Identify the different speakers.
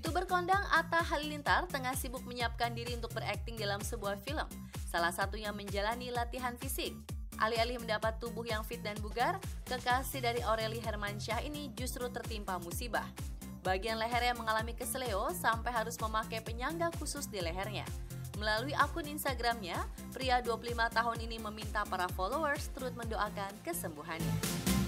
Speaker 1: YouTuber kondang Atta Halilintar tengah sibuk menyiapkan diri untuk berakting dalam sebuah film. Salah satunya menjalani latihan fisik. Alih-alih mendapat tubuh yang fit dan bugar, kekasih dari Aureli Hermansyah ini justru tertimpa musibah. Bagian lehernya mengalami kesleo sampai harus memakai penyangga khusus di lehernya. Melalui akun Instagramnya, pria 25 tahun ini meminta para followers turut mendoakan kesembuhannya.